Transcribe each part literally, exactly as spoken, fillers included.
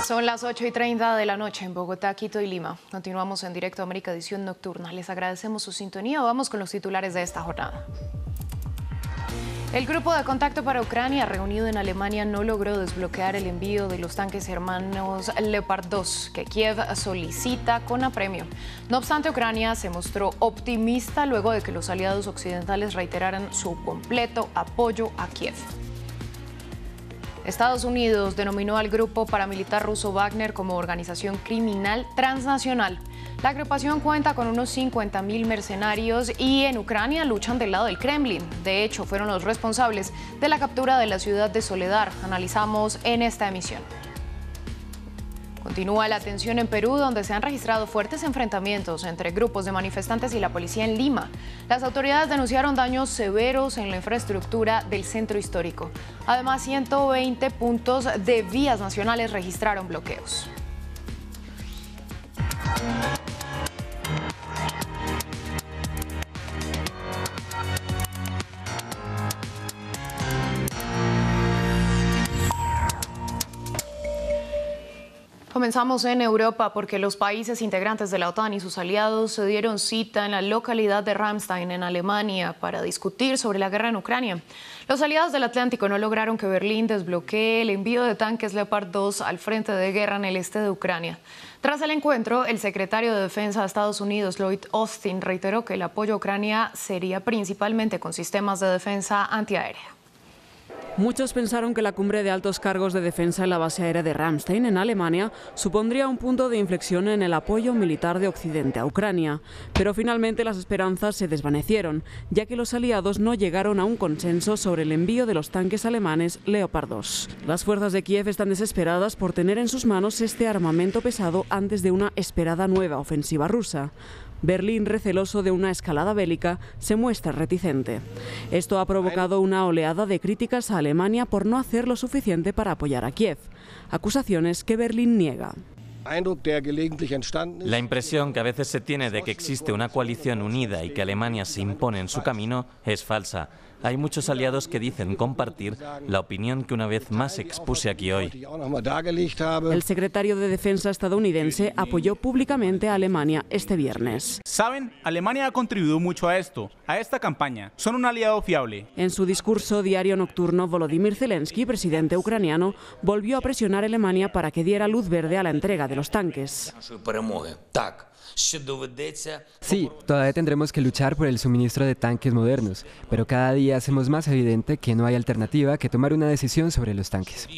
Son las ocho y treinta de la noche en Bogotá, Quito y Lima. Continuamos en directo a América Edición Nocturna. Les agradecemos su sintonía. Vamos con los titulares de esta jornada. El grupo de contacto para Ucrania reunido en Alemania no logró desbloquear el envío de los tanques hermanos Leopard dos que Kiev solicita con apremio. No obstante, Ucrania se mostró optimista luego de que los aliados occidentales reiteraran su completo apoyo a Kiev. Estados Unidos denominó al grupo paramilitar ruso Wagner como organización criminal transnacional. La agrupación cuenta con unos cincuenta mil mercenarios y en Ucrania luchan del lado del Kremlin. De hecho, fueron los responsables de la captura de la ciudad de Soledar. Analizamos en esta emisión. Continúa la tensión en Perú, donde se han registrado fuertes enfrentamientos entre grupos de manifestantes y la policía en Lima. Las autoridades denunciaron daños severos en la infraestructura del centro histórico. Además, ciento veinte puntos de vías nacionales registraron bloqueos. Comenzamos en Europa porque los países integrantes de la OTAN y sus aliados se dieron cita en la localidad de Ramstein, en Alemania, para discutir sobre la guerra en Ucrania. Los aliados del Atlántico no lograron que Berlín desbloquee el envío de tanques Leopard dos al frente de guerra en el este de Ucrania. Tras el encuentro, el secretario de Defensa de Estados Unidos, Lloyd Austin, reiteró que el apoyo a Ucrania sería principalmente con sistemas de defensa antiaérea. Muchos pensaron que la cumbre de altos cargos de defensa en la base aérea de Ramstein, en Alemania, supondría un punto de inflexión en el apoyo militar de Occidente a Ucrania. Pero finalmente las esperanzas se desvanecieron, ya que los aliados no llegaron a un consenso sobre el envío de los tanques alemanes Leopard dos. Las fuerzas de Kiev están desesperadas por tener en sus manos este armamento pesado antes de una esperada nueva ofensiva rusa. Berlín, receloso de una escalada bélica, se muestra reticente. Esto ha provocado una oleada de críticas a Alemania por no hacer lo suficiente para apoyar a Kiev, acusaciones que Berlín niega. La impresión que a veces se tiene de que existe una coalición unida y que Alemania se impone en su camino es falsa. Hay muchos aliados que dicen compartir la opinión que una vez más expuse aquí hoy. El secretario de Defensa estadounidense apoyó públicamente a Alemania este viernes. Saben, Alemania ha contribuido mucho a esto, a esta campaña. Son un aliado fiable. En su discurso diario nocturno, Volodymyr Zelensky, presidente ucraniano, volvió a presionar a Alemania para que diera luz verde a la entrega de los tanques. Sí, todavía tendremos que luchar por el suministro de tanques modernos, pero cada día hacemos más evidente que no hay alternativa que tomar una decisión sobre los tanques.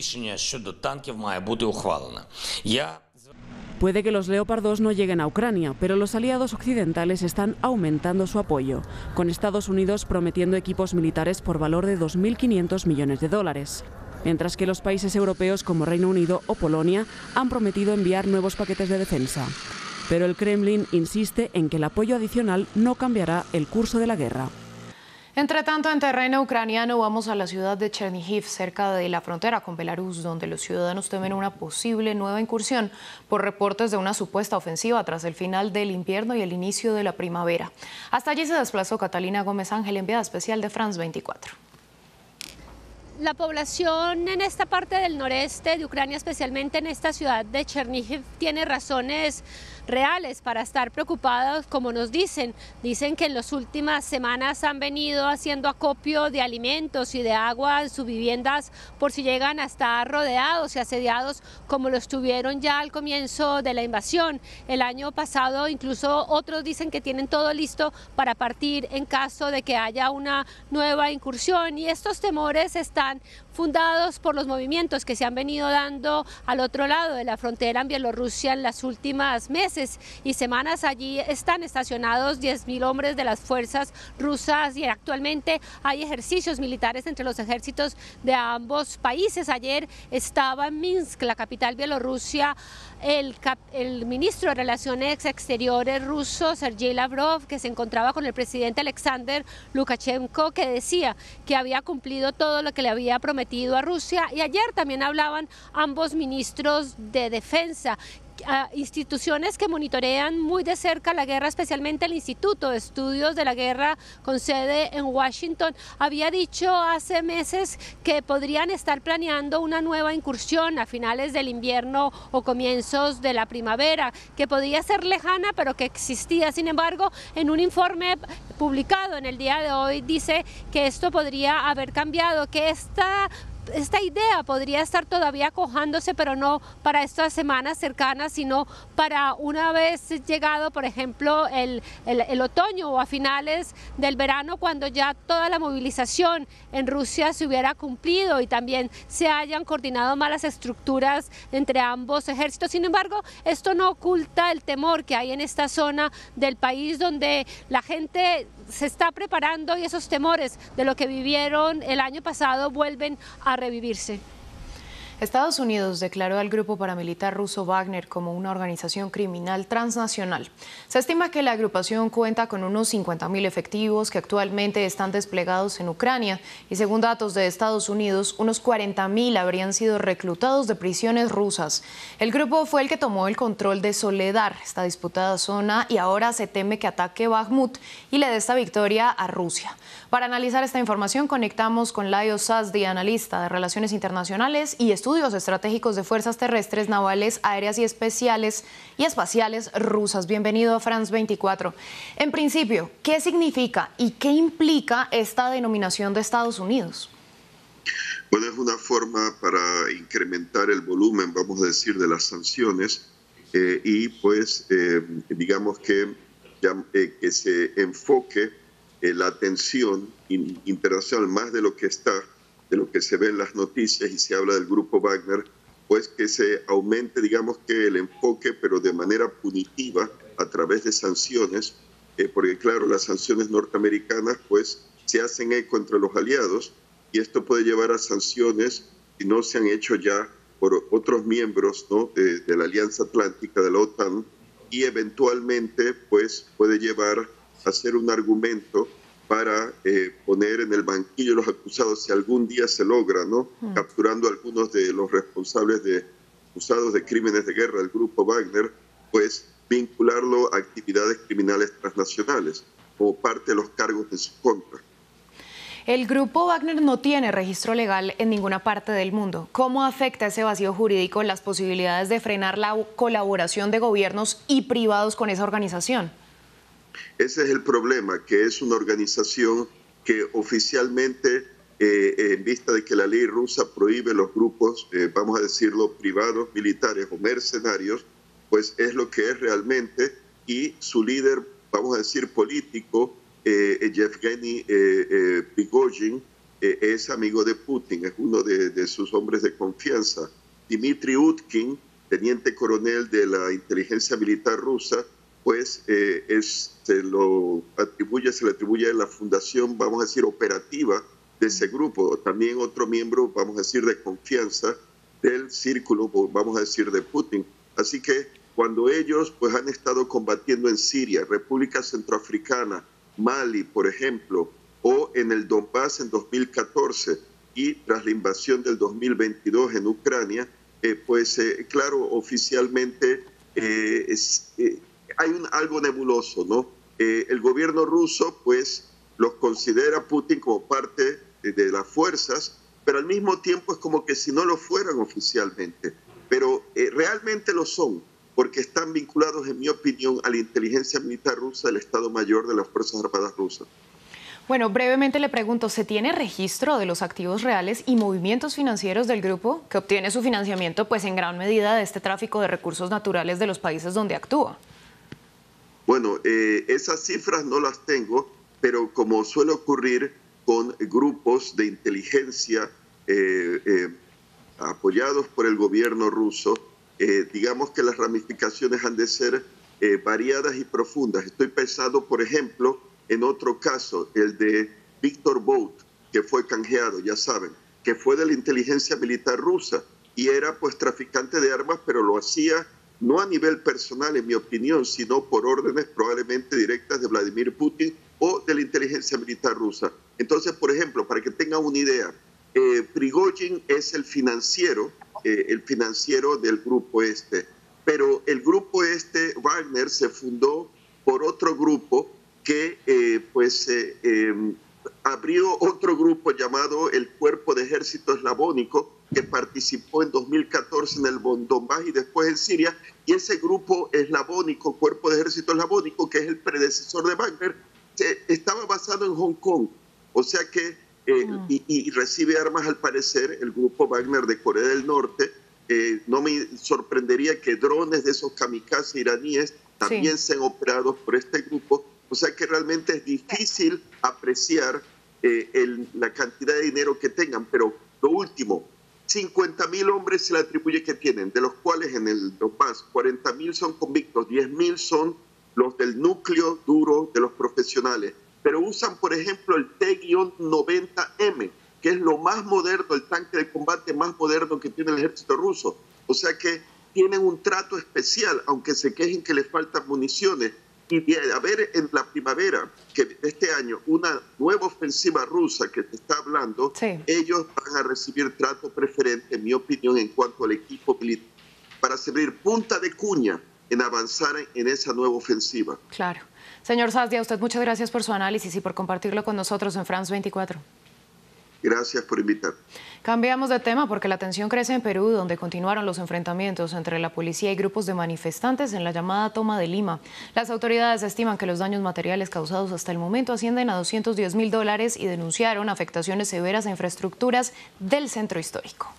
Puede que los Leopard dos no lleguen a Ucrania, pero los aliados occidentales están aumentando su apoyo, con Estados Unidos prometiendo equipos militares por valor de dos mil quinientos millones de dólares. Mientras que los países europeos como Reino Unido o Polonia han prometido enviar nuevos paquetes de defensa. Pero el Kremlin insiste en que el apoyo adicional no cambiará el curso de la guerra. Entre tanto, en terreno ucraniano vamos a la ciudad de Chernihiv, cerca de la frontera con Belarus, donde los ciudadanos temen una posible nueva incursión por reportes de una supuesta ofensiva tras el final del invierno y el inicio de la primavera. Hasta allí se desplazó Catalina Gómez Ángel, enviada especial de France veinticuatro. La población en esta parte del noreste de Ucrania, especialmente en esta ciudad de Chernihiv, tiene razones reales para estar preocupados, como nos dicen. Dicen que en las últimas semanas han venido haciendo acopio de alimentos y de agua en sus viviendas por si llegan a estar rodeados y asediados como lo estuvieron ya al comienzo de la invasión. El año pasado incluso otros dicen que tienen todo listo para partir en caso de que haya una nueva incursión, y estos temores están fundados por los movimientos que se han venido dando al otro lado de la frontera en Bielorrusia en las últimas meses y semanas. Allí están estacionados diez mil hombres de las fuerzas rusas y actualmente hay ejercicios militares entre los ejércitos de ambos países. Ayer estaba en Minsk, la capital bielorrusia, el, cap el ministro de Relaciones Exteriores ruso, Sergei Lavrov, que se encontraba con el presidente Alexander Lukashenko, que decía que había cumplido todo lo que le había prometido a Rusia, y ayer también hablaban ambos ministros de defensa a instituciones que monitorean muy de cerca la guerra, especialmente el Instituto de Estudios de la Guerra con sede en Washington, había dicho hace meses que podrían estar planeando una nueva incursión a finales del invierno o comienzos de la primavera, que podía ser lejana pero que existía. Sin embargo, en un informe publicado en el día de hoy dice que esto podría haber cambiado, que esta Esta idea podría estar todavía cojándose, pero no para estas semanas cercanas, sino para una vez llegado, por ejemplo, el, el, el otoño o a finales del verano, cuando ya toda la movilización en Rusia se hubiera cumplido y también se hayan coordinado más las estructuras entre ambos ejércitos. Sin embargo, esto no oculta el temor que hay en esta zona del país, donde la gente se está preparando y esos temores de lo que vivieron el año pasado vuelven a revivirse. Estados Unidos declaró al grupo paramilitar ruso Wagner como una organización criminal transnacional. Se estima que la agrupación cuenta con unos cincuenta mil efectivos que actualmente están desplegados en Ucrania y, según datos de Estados Unidos, unos cuarenta mil habrían sido reclutados de prisiones rusas. El grupo fue el que tomó el control de Soledar, esta disputada zona, y ahora se teme que ataque Bakhmut y le dé esta victoria a Rusia. Para analizar esta información conectamos con Layo Sazdi, analista de Relaciones Internacionales y Estudios Estratégicos de Fuerzas Terrestres, Navales, Aéreas y Especiales y Espaciales Rusas. Bienvenido a France veinticuatro. En principio, ¿qué significa y qué implica esta denominación de Estados Unidos? Bueno, es una forma para incrementar el volumen, vamos a decir, de las sanciones eh, y pues eh, digamos que, ya, eh, que se enfoque eh, la atención in, internacional más de lo que está, de lo que se ve en las noticias y se habla del grupo Wagner, pues que se aumente, digamos que el enfoque, pero de manera punitiva a través de sanciones, eh, porque claro, las sanciones norteamericanas pues se hacen eco entre los aliados y esto puede llevar a sanciones si no se han hecho ya por otros miembros, ¿no?, de, de la Alianza Atlántica, de la OTAN, y eventualmente pues puede llevar a ser un argumento para eh, poner en el banquillo los acusados si algún día se logra, ¿no? Mm. Capturando a algunos de los responsables de acusados de crímenes de guerra del grupo Wagner, pues vincularlo a actividades criminales transnacionales como parte de los cargos de su contra. El grupo Wagner no tiene registro legal en ninguna parte del mundo. ¿Cómo afecta ese vacío jurídico las posibilidades de frenar la colaboración de gobiernos y privados con esa organización? Ese es el problema, que es una organización que oficialmente, eh, en vista de que la ley rusa prohíbe los grupos, eh, vamos a decirlo, privados, militares o mercenarios, pues es lo que es realmente, y su líder, vamos a decir, político, eh, Yevgeny eh, eh, Prigozhin, eh, es amigo de Putin, es uno de, de sus hombres de confianza. Dmitry Utkin, teniente coronel de la inteligencia militar rusa, pues eh, es, se lo atribuye, se le atribuye a la fundación, vamos a decir, operativa de ese grupo. También otro miembro, vamos a decir, de confianza del círculo, vamos a decir, de Putin. Así que cuando ellos pues han estado combatiendo en Siria, República Centroafricana, Mali, por ejemplo, o en el Donbass en dos mil catorce y tras la invasión del dos mil veintidós en Ucrania, eh, pues eh, claro, oficialmente eh, es... Eh, hay un, algo nebuloso, ¿no? Eh, el gobierno ruso, pues, los considera Putin como parte de, de las fuerzas, pero al mismo tiempo es como que si no lo fueran oficialmente. Pero eh, realmente lo son, porque están vinculados, en mi opinión, a la inteligencia militar rusa del Estado Mayor de las Fuerzas Armadas rusas. Bueno, brevemente le pregunto, ¿se tiene registro de los activos reales y movimientos financieros del grupo que obtiene su financiamiento, pues, en gran medida de este tráfico de recursos naturales de los países donde actúa? Bueno, eh, esas cifras no las tengo, pero como suele ocurrir con grupos de inteligencia eh, eh, apoyados por el gobierno ruso, eh, digamos que las ramificaciones han de ser eh, variadas y profundas. Estoy pensando, por ejemplo, en otro caso, el de Víctor Bout, que fue canjeado, ya saben, que fue de la inteligencia militar rusa y era pues traficante de armas, pero lo hacía no a nivel personal, en mi opinión, sino por órdenes probablemente directas de Vladimir Putin o de la inteligencia militar rusa. Entonces, por ejemplo, para que tengan una idea, eh, Prigozhin es el financiero, eh, el financiero del grupo este, pero el grupo este, Wagner, se fundó por otro grupo que eh, pues eh, eh, abrió otro grupo llamado el Cuerpo de Ejército Eslavónico, que participó en dos mil catorce en el Donbass y después en Siria, y ese grupo eslavónico, Cuerpo de Ejército Eslavónico, que es el predecesor de Wagner, eh, estaba basado en Hong Kong, o sea que, eh, mm. y, y recibe armas al parecer el grupo Wagner de Corea del Norte. Eh, no me sorprendería que drones de esos kamikaze iraníes también sí. sean operados por este grupo, o sea que realmente es difícil apreciar eh, el, la cantidad de dinero que tengan, pero lo último, cincuenta mil hombres se le atribuye que tienen, de los cuales en el Donbass cuarenta mil son convictos, diez mil son los del núcleo duro de los profesionales, pero usan por ejemplo el T noventa M, que es lo más moderno, el tanque de combate más moderno que tiene el ejército ruso, o sea que tienen un trato especial, aunque se quejen que les faltan municiones. Y de haber en la primavera que de este año una nueva ofensiva rusa que te está hablando, sí. ellos van a recibir trato preferente, en mi opinión, en cuanto al equipo militar, para servir punta de cuña en avanzar en esa nueva ofensiva. Claro. Señor Sazdia, usted muchas gracias por su análisis y por compartirlo con nosotros en France veinticuatro. Gracias por invitar. Cambiamos de tema porque la tensión crece en Perú, donde continuaron los enfrentamientos entre la policía y grupos de manifestantes en la llamada Toma de Lima. Las autoridades estiman que los daños materiales causados hasta el momento ascienden a doscientos diez mil dólares y denunciaron afectaciones severas a infraestructuras del centro histórico.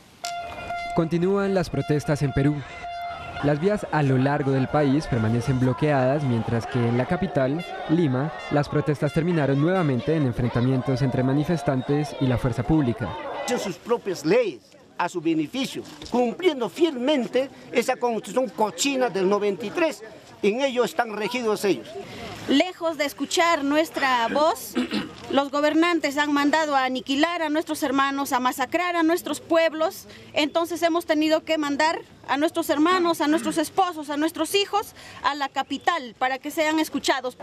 Continúan las protestas en Perú. Las vías a lo largo del país permanecen bloqueadas, mientras que en la capital, Lima, las protestas terminaron nuevamente en enfrentamientos entre manifestantes y la fuerza pública. Sus propias leyes a su beneficio, cumpliendo fielmente esa constitución cochina del noventa y tres. En ello están regidos ellos. Lejos de escuchar nuestra voz, los gobernantes han mandado a aniquilar a nuestros hermanos, a masacrar a nuestros pueblos. Entonces hemos tenido que mandar a nuestros hermanos, a nuestros esposos, a nuestros hijos a la capital para que sean escuchados.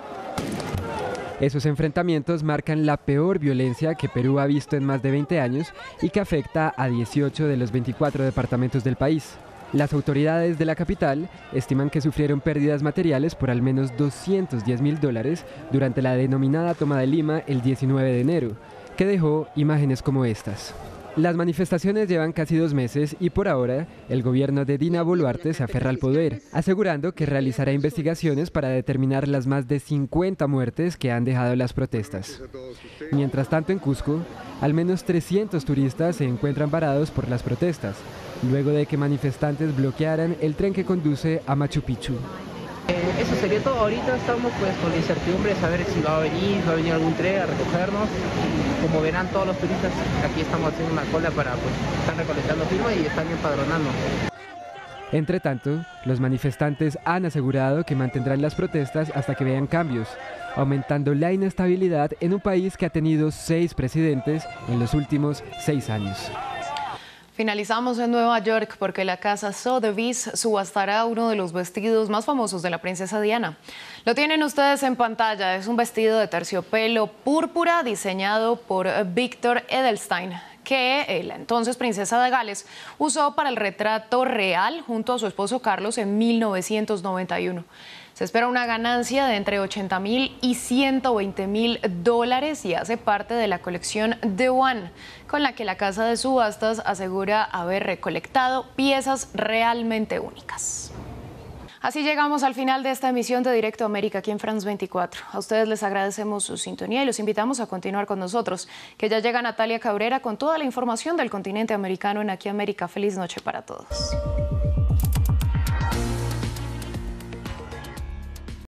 Esos enfrentamientos marcan la peor violencia que Perú ha visto en más de veinte años y que afecta a dieciocho de los veinticuatro departamentos del país. Las autoridades de la capital estiman que sufrieron pérdidas materiales por al menos doscientos diez mil dólares durante la denominada Toma de Lima el diecinueve de enero, que dejó imágenes como estas. Las manifestaciones llevan casi dos meses y por ahora el gobierno de Dina Boluarte se aferra al poder, asegurando que realizará investigaciones para determinar las más de cincuenta muertes que han dejado las protestas. Mientras tanto, en Cusco, al menos trescientos turistas se encuentran varados por las protestas, luego de que manifestantes bloquearan el tren que conduce a Machu Picchu. Eh, eso sería todo. Ahorita estamos pues con la incertidumbre de saber si va a venir, va a venir algún tren a recogernos. Como verán todos los turistas, aquí estamos haciendo una cola para pues están recolectando firmas y están empadronando. Entre tanto, los manifestantes han asegurado que mantendrán las protestas hasta que vean cambios, aumentando la inestabilidad en un país que ha tenido seis presidentes en los últimos seis años. Finalizamos en Nueva York porque la casa Sotheby's subastará uno de los vestidos más famosos de la princesa Diana. Lo tienen ustedes en pantalla, es un vestido de terciopelo púrpura diseñado por Victor Edelstein, que la entonces princesa de Gales usó para el retrato real junto a su esposo Carlos en mil novecientos noventa y uno. Se espera una ganancia de entre ochenta mil y ciento veinte mil dólares y hace parte de la colección The One, con la que la casa de subastas asegura haber recolectado piezas realmente únicas. Así llegamos al final de esta emisión de Directo América aquí en France veinticuatro. A ustedes les agradecemos su sintonía y los invitamos a continuar con nosotros, que ya llega Natalia Cabrera con toda la información del continente americano en Aquí América. Feliz noche para todos.